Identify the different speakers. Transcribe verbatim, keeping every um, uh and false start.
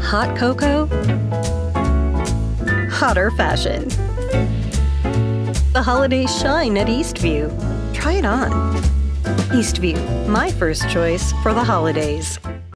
Speaker 1: hot cocoa? Hotter fashion. The holidays shine at Eastview. Try it on. Eastview, my first choice for the holidays.